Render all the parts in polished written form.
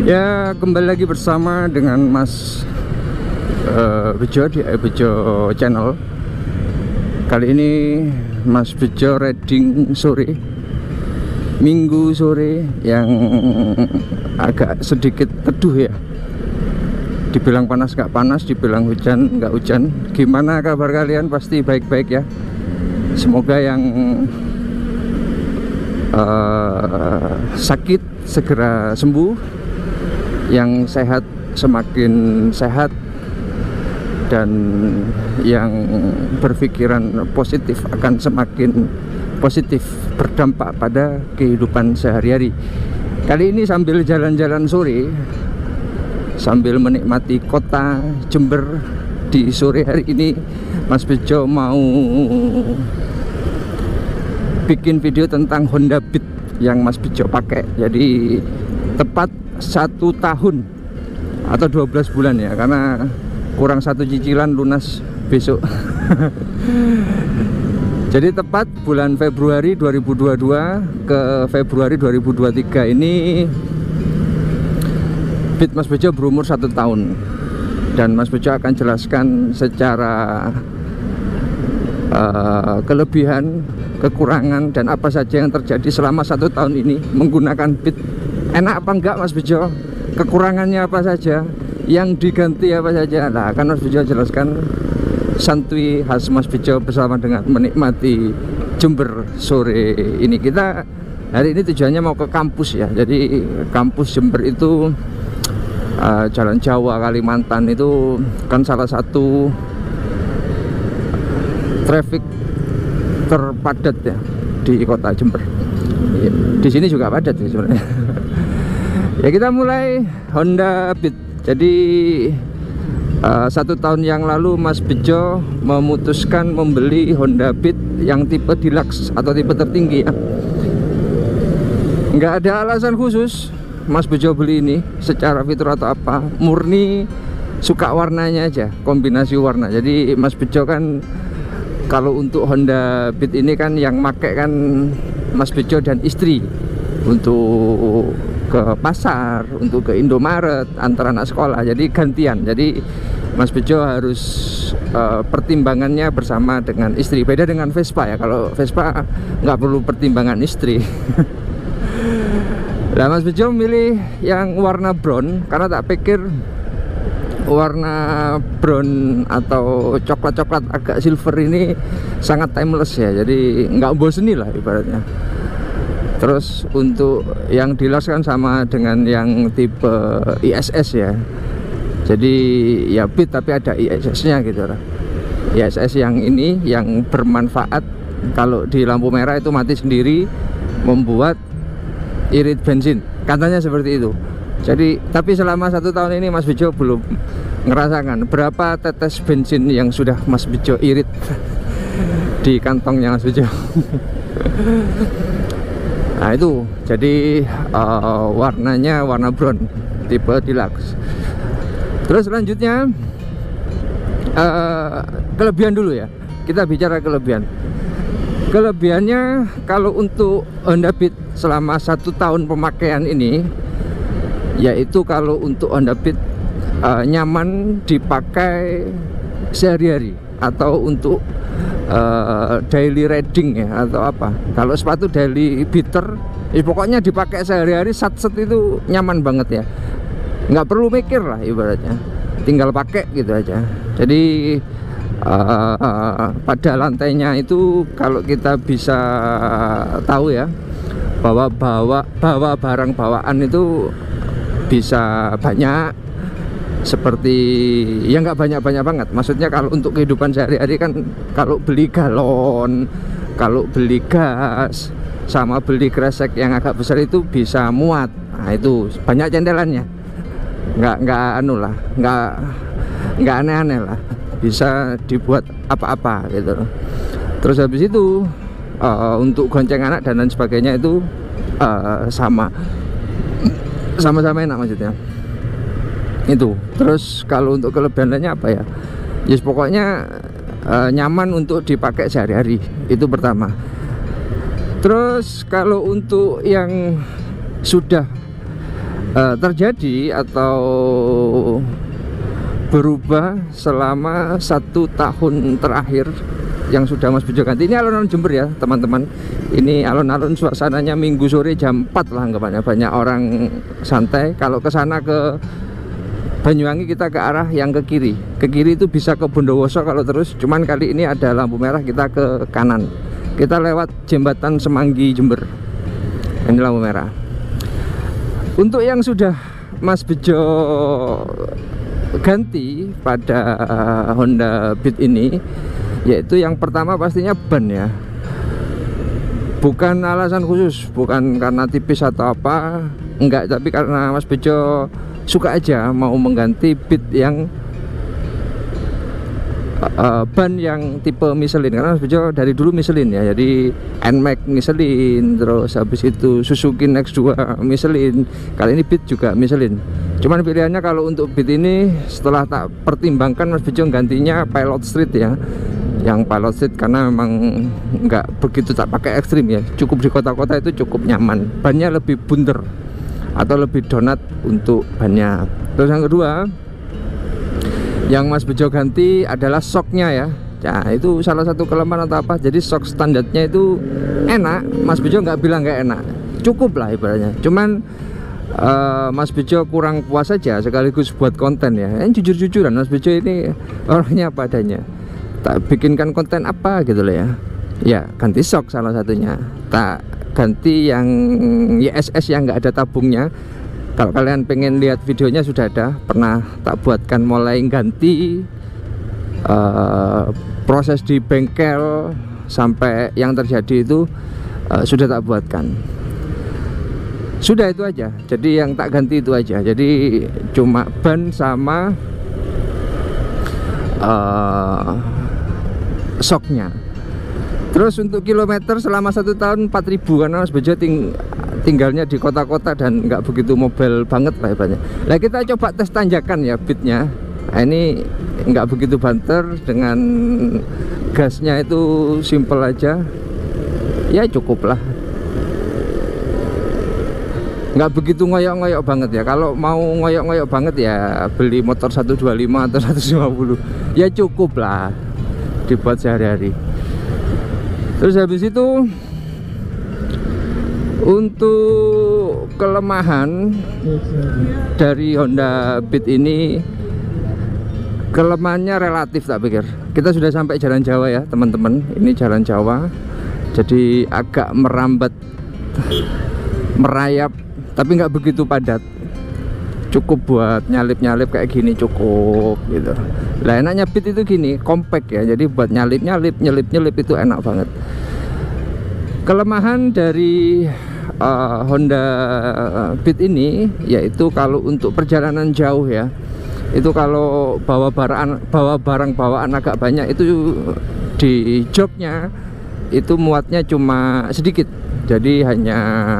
Ya, kembali lagi bersama dengan Mas Bejo di Bejo Channel. Kali ini Mas Bejo riding sore, Minggu sore yang agak sedikit teduh ya. Dibilang panas gak panas, dibilang hujan gak hujan. Gimana kabar kalian? Pasti baik-baik ya. Semoga yang sakit segera sembuh, yang sehat semakin sehat, dan yang berpikiran positif akan semakin positif, berdampak pada kehidupan sehari-hari. Kali ini sambil jalan-jalan sore, sambil menikmati kota Jember di sore hari ini, Mas Bejo mau bikin video tentang Honda Beat yang Mas Bejo pakai. Jadi tepat 1 tahun atau 12 bulan ya, karena kurang 1 cicilan lunas besok. Jadi tepat bulan Februari 2022 ke Februari 2023 ini Beat Mas Bejo berumur 1 tahun. Dan Mas Bejo akan jelaskan secara kelebihan, kekurangan, dan apa saja yang terjadi selama 1 tahun ini menggunakan Beat. Enak apa enggak Mas Bejo, kekurangannya apa saja, yang diganti apa saja. Nah, akan Mas Bejo jelaskan santuy khas Mas Bejo bersama dengan menikmati Jember sore ini. Kita hari ini tujuannya mau ke kampus ya. Jadi kampus Jember itu Jalan Jawa Kalimantan itu kan salah satu traffic terpadat ya di kota Jember. Di sini juga padat sih sebenarnya. Ya, kita mulai Honda Beat. Jadi 1 tahun yang lalu Mas Bejo memutuskan membeli Honda Beat yang tipe deluxe atau tipe tertinggi ya. Nggak ada alasan khusus Mas Bejo beli ini secara fitur atau apa, murni suka warnanya aja, kombinasi warna. Jadi Mas Bejo kan kalau untuk Honda Beat ini kan yang make kan Mas Bejo dan istri, untuk ke pasar, untuk ke Indomaret, antara anak sekolah. Jadi gantian. Jadi Mas Bejo harus pertimbangannya bersama dengan istri. Beda dengan Vespa ya. Kalau Vespa nggak perlu pertimbangan istri. Nah, Mas Bejo milih yang warna brown karena tak pikir warna brown atau coklat-coklat agak silver ini sangat timeless ya. Jadi nggak boseni lah ibaratnya. Terus untuk yang deluxe kan sama dengan yang tipe ISS ya. Jadi ya Beat tapi ada ISS-nya gitu lah. ISS yang ini yang bermanfaat kalau di lampu merah itu mati sendiri, membuat irit bensin. Katanya seperti itu. Jadi tapi selama 1 tahun ini Mas Bejo belum ngerasakan berapa tetes bensin yang sudah Mas Bejo irit di kantongnya Mas Bejo. Nah itu, jadi warnanya warna brown tipe deluxe. Terus selanjutnya kelebihan dulu ya. Kita bicara kelebihan. Kelebihannya kalau untuk Honda Beat selama 1 tahun pemakaian ini, yaitu kalau untuk Honda Beat nyaman dipakai sehari-hari atau untuk daily riding ya atau apa. Kalau sepatu daily beater ya pokoknya dipakai sehari-hari, set itu nyaman banget ya, nggak perlu mikir lah ibaratnya, tinggal pakai gitu aja. Jadi pada lantainya itu kalau kita bisa tahu ya, bahwa bawa barang bawaan itu bisa banyak, seperti ya nggak banyak-banyak banget. Maksudnya kalau untuk kehidupan sehari-hari kan, kalau beli galon, kalau beli gas, sama beli kresek yang agak besar itu bisa muat. Nah itu banyak centelannya, nggak anu lah, nggak aneh-aneh lah, bisa dibuat apa-apa gitu. Terus habis itu untuk gonceng anak dan lain sebagainya itu sama-sama enak maksudnya itu. Terus kalau untuk kelebihan lainnya apa ya, yes, pokoknya nyaman untuk dipakai sehari-hari, itu pertama. Terus kalau untuk yang sudah terjadi atau berubah selama 1 tahun terakhir yang sudah Mas Bejo ganti. Ini alun-alun Jember ya teman-teman. Ini alun-alun suasananya Minggu sore jam 4 lah anggapannya, banyak orang santai. Kalau ke sana ke Banyuwangi kita ke arah yang ke kiri. Ke kiri itu bisa ke Bondowoso kalau terus. Cuman kali ini ada lampu merah, kita ke kanan. Kita lewat jembatan Semanggi Jember. Ini lampu merah. Untuk yang sudah Mas Bejo ganti pada Honda Beat ini, yaitu yang pertama pastinya ban ya. Bukan alasan khusus, bukan karena tipis atau apa, enggak, tapi karena Mas Bejo suka aja mau mengganti Beat yang ban yang tipe Michelin, karena Mas Bejo dari dulu Michelin ya. Jadi NMAX Michelin, terus habis itu Suzuki Next 2 Michelin, kali ini Beat juga Michelin. Cuman pilihannya kalau untuk Beat ini setelah tak pertimbangkan, Mas Bejo gantinya Pilot Street ya. Yang Pilot Street karena memang nggak begitu tak pakai ekstrim ya, cukup di kota-kota itu cukup nyaman. Bannya lebih bundar atau lebih donat untuk bannya. Terus yang kedua yang Mas Bejo ganti adalah shocknya ya. Nah itu salah satu kelemahan atau apa. Jadi shock standarnya itu enak, Mas Bejo nggak bilang nggak enak, cukup lah ibaratnya. Cuman Mas Bejo kurang puas aja sekaligus buat konten ya. Jujur-jujuran Mas Bejo ini orangnya apa adanya. Tak bikinkan konten apa gitu loh ya. Ya ganti shock salah satunya. Tak ganti yang YSS yang nggak ada tabungnya. Kalau kalian pengen lihat videonya sudah ada, pernah tak buatkan mulai ganti proses di bengkel sampai yang terjadi itu sudah tak buatkan. Sudah itu aja. Jadi yang tak ganti itu aja. Jadi cuma ban sama shocknya. Terus untuk kilometer selama 1 tahun 4.000 karena Mas Bejo tinggalnya di kota-kota dan nggak begitu mobile banget lah ibaratnya. Nah kita coba tes tanjakan ya Beatnya. Nah, ini nggak begitu banter, dengan gasnya itu simple aja. Ya cukup lah. Nggak begitu ngoyok-ngoyok banget ya. Kalau mau ngoyok-ngoyok banget ya beli motor 125 atau 150. Ya cukup lah dibuat sehari-hari. Terus habis itu untuk kelemahan dari Honda Beat ini, kelemahannya relatif tak pikir. Kita sudah sampai Jalan Jawa ya teman-teman. Ini Jalan Jawa, jadi agak merambat, merayap, tapi nggak begitu padat. Cukup buat nyalip-nyalip kayak gini cukup gitu. Lah enaknya Beat itu gini, compact ya. Jadi buat nyalip-nyalip, nyelip-nyelip itu enak banget. Kelemahan dari Honda Beat ini yaitu kalau untuk perjalanan jauh ya, itu kalau bawa barang bawaan agak banyak, itu di joknya itu muatnya cuma sedikit. Jadi hanya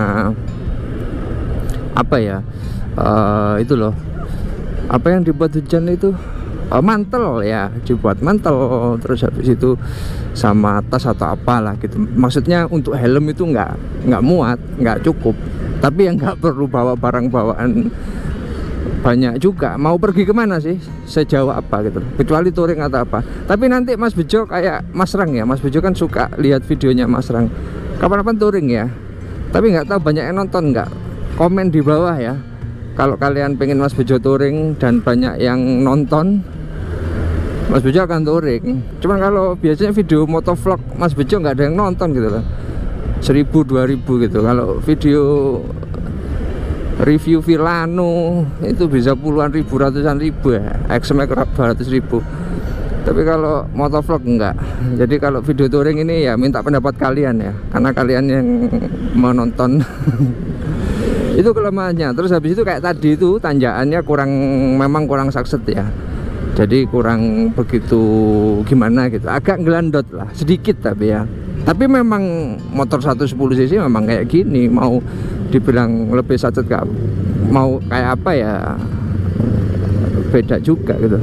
apa ya, itu loh, apa yang dibuat hujan itu, mantel ya, dibuat mantel. Terus habis itu sama tas atau apalah gitu. Maksudnya untuk helm itu nggak muat, nggak cukup. Tapi yang nggak perlu bawa barang bawaan banyak juga. Mau pergi kemana sih, sejauh apa gitu, kecuali touring atau apa. Tapi nanti Mas Bejo kayak Mas Rang ya. Mas Bejo kan suka lihat videonya Mas Rang kapan-kapan touring ya. Tapi nggak tahu banyak yang nonton nggak. Komen di bawah ya kalau kalian pengen Mas Bejo touring dan banyak yang nonton, Mas Bejo akan touring. Cuman kalau biasanya video motovlog Mas Bejo nggak ada yang nonton gitu loh, 1000 2000 gitu. Kalau video review Villano itu bisa puluhan ribu, ratusan ribu ya, XMAX 200.000. Tapi kalau motovlog enggak. Jadi kalau video touring ini ya minta pendapat kalian ya, karena kalian yang menonton. Itu kelemahannya. Terus habis itu kayak tadi itu tanjakannya memang kurang sakset ya. Jadi kurang begitu gimana gitu, agak ngelandot lah sedikit tapi ya. Tapi memang motor 110 cc memang kayak gini, mau dibilang lebih sakset gak, mau kayak apa ya, beda juga gitu.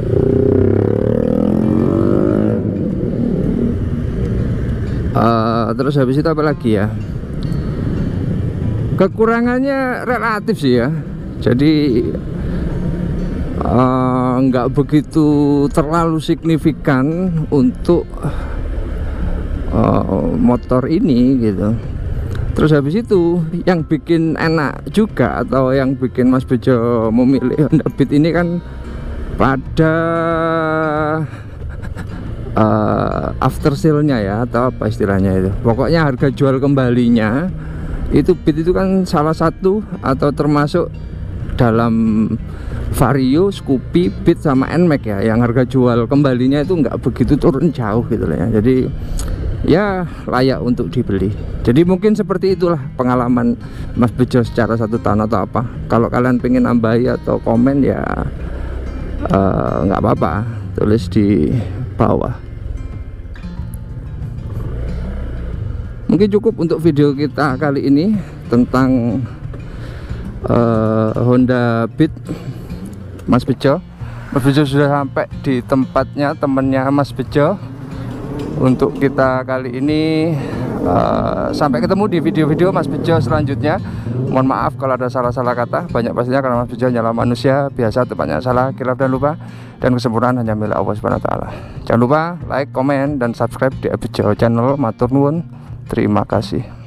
Terus habis itu apa lagi ya, kekurangannya relatif sih ya. Jadi nggak begitu terlalu signifikan untuk motor ini gitu. Terus habis itu yang bikin enak juga atau yang bikin Mas Bejo memilih Honda Beat ini kan pada after sale-nya ya, atau apa istilahnya itu. Pokoknya harga jual kembalinya itu Beat itu kan salah satu atau termasuk dalam Vario, Scoopy, Beat sama NMAX ya, yang harga jual kembalinya itu nggak begitu turun jauh gitu loh ya. Jadi ya layak untuk dibeli. Jadi mungkin seperti itulah pengalaman Mas Bejo secara 1 tahun atau apa. Kalau kalian pengen nambahi atau komen ya nggak apa-apa, tulis di bawah. Mungkin cukup untuk video kita kali ini tentang Honda Beat Mas Bejo. Mas Bejo sudah sampai di tempatnya temennya Mas Bejo. Untuk kita kali ini sampai ketemu di video-video Mas Bejo selanjutnya. Mohon maaf kalau ada salah-salah kata, banyak pastinya karena Mas Bejo hanyalah manusia biasa, banyak salah, khilaf dan lupa, dan kesempurnaan hanya milik Allah Subhanahu wa taala. Jangan lupa like, komen, dan subscribe di Bejo channel. Matur nuwun, terima kasih.